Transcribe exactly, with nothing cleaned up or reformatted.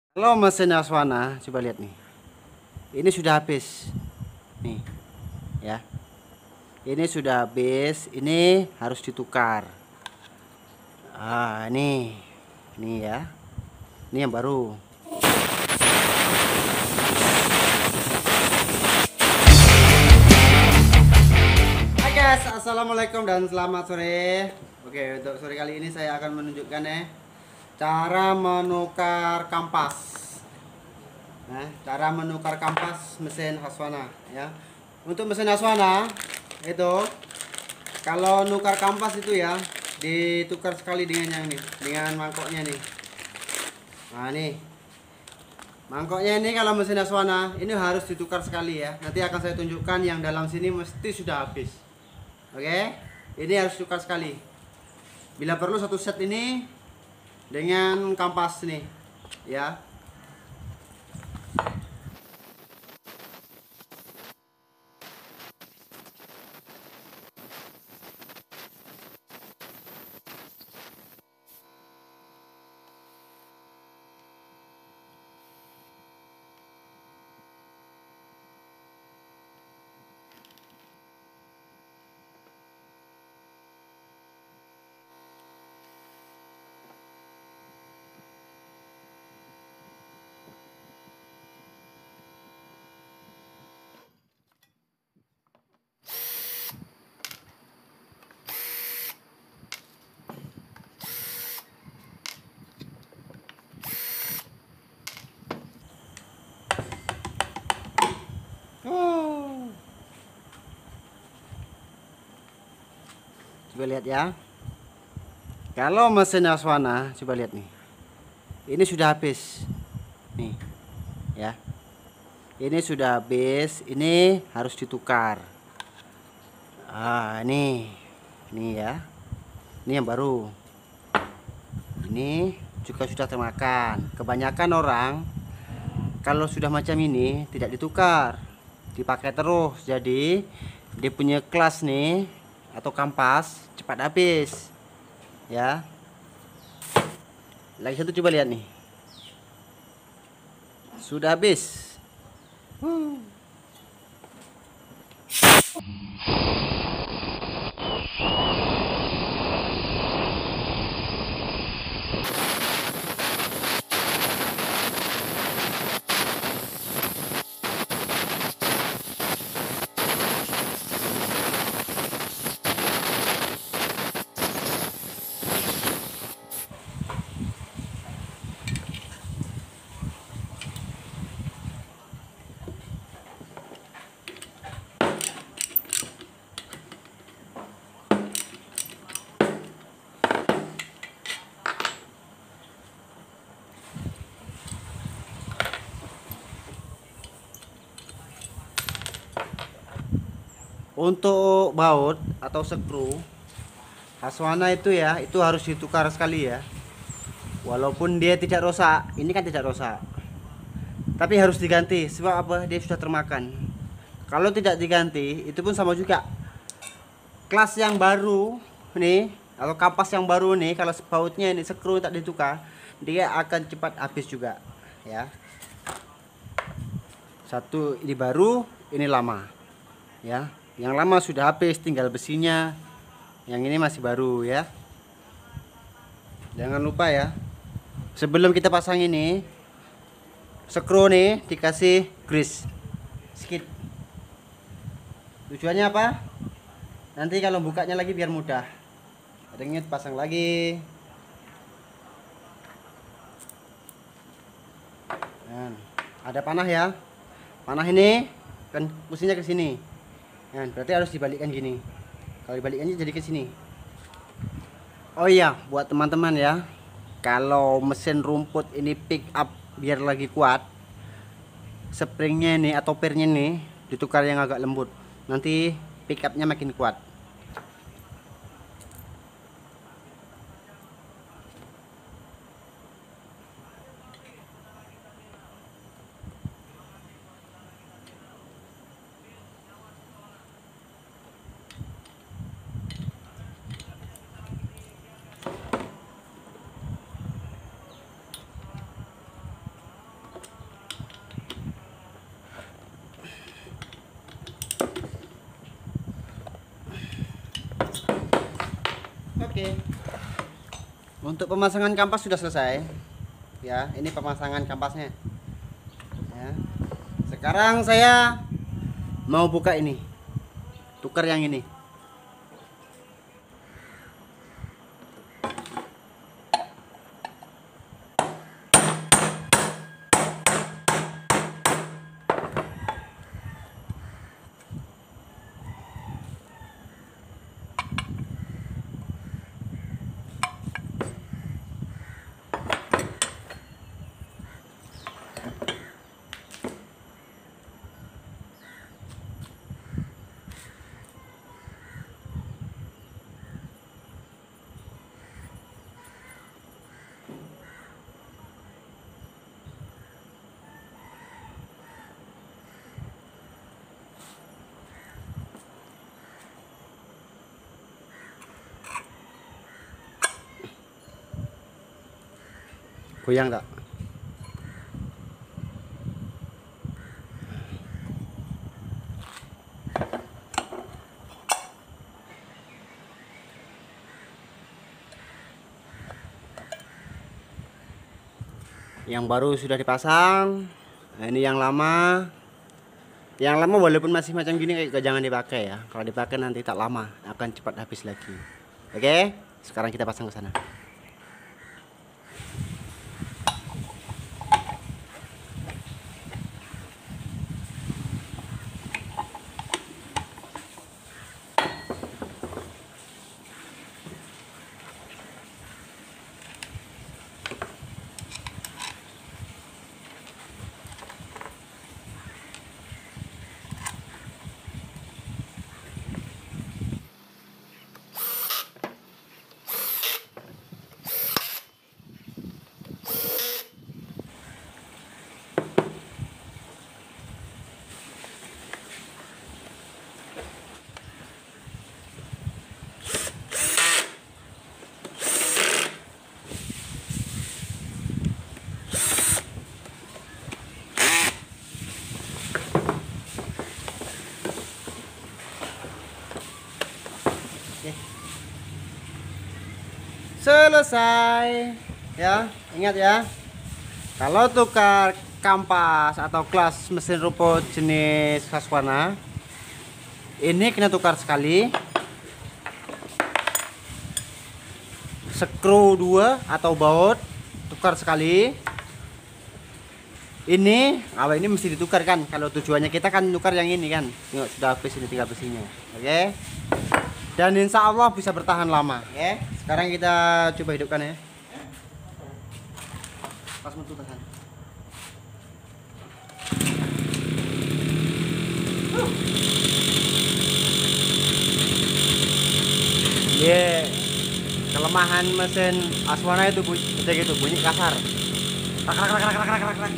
Halo mesin Aswana, coba lihat nih. Ini sudah habis. Nih, ya. Ini sudah habis, ini harus ditukar. Ah, ini. Ini ya. Ini yang baru. Hai guys, assalamualaikum dan selamat sore. Oke, untuk sore kali ini saya akan menunjukkan ya cara menukar kampas. Nah, cara menukar kampas mesin Haswana ya. Untuk mesin Haswana itu kalau nukar kampas itu ya ditukar sekali dengan yang nih, dengan mangkoknya nih. Nah, nih. Mangkoknya ini kalau mesin Haswana ini harus ditukar sekali ya. Nanti akan saya tunjukkan yang dalam sini mesti sudah habis. Oke. Ini harus tukar sekali. Bila perlu satu set ini dengan kampas nih ya. Oh. Coba lihat ya. Kalau mesin Haswana, coba lihat nih. Ini sudah habis. Nih. Ya. Ini sudah habis, ini harus ditukar. Ah, ini. Ini ya. Ini yang baru. Ini juga sudah termakan. Kebanyakan orang kalau sudah macam ini tidak ditukar, dipakai terus. Jadi dia punya kelas nih atau kampas cepat habis ya. Lagi satu, coba lihat nih, sudah habis. Hmm. Untuk baut atau skru Haswana itu ya, itu harus ditukar sekali ya. Walaupun dia tidak rusak, ini kan tidak rusak, tapi harus diganti. Sebab apa? Dia sudah termakan. Kalau tidak diganti, itu pun sama juga. Kelas yang baru nih atau kampas yang baru nih, kalau bautnya ini skru tak ditukar, dia akan cepat habis juga ya. Satu ini baru, ini lama ya. Yang lama sudah habis, tinggal besinya. Yang ini masih baru ya. Jangan lupa ya, sebelum kita pasang ini skru nih dikasih grease sedikit. Tujuannya apa? Nanti kalau bukanya lagi biar mudah. Ringnya pasang lagi. Nah, ada panah ya. Panah ini kan posisinya ke sini. Nah, berarti harus dibalikkan gini. Kalau dibalikannya jadi ke sini. Oh iya, buat teman-teman ya, kalau mesin rumput ini pick up biar lagi kuat, springnya ini atau pernya nih ditukar yang agak lembut. Nanti pick upnya makin kuat. Oke. Untuk pemasangan kampas sudah selesai. Ya, ini pemasangan kampasnya. Ya. Sekarang saya mau buka ini. Tukar yang ini. Goyang tak? Yang baru sudah dipasang. Nah, ini yang lama. Yang lama walaupun masih macam gini kayak jangan dipakai ya. Kalau dipakai nanti tak lama akan cepat habis lagi. Oke, sekarang kita pasang ke sana. Selesai ya, ingat ya, kalau tukar kampas atau kelas mesin rumput jenis Husqvarna ini kena tukar sekali, skru dua atau baut tukar sekali. Ini kalau ini mesti ditukar kan, kalau tujuannya kita kan tukar yang ini kan. Yuk, sudah habis ini tinggal besinya. Oke, dan insya Allah bisa bertahan lama. Oke, sekarang kita coba hidupkan ya. Pas mutu tahan. Yeah. Kelemahan mesin Husqvarna itu bunyi gitu, bunyi kasar. Krak krak krak krak krak krak krak.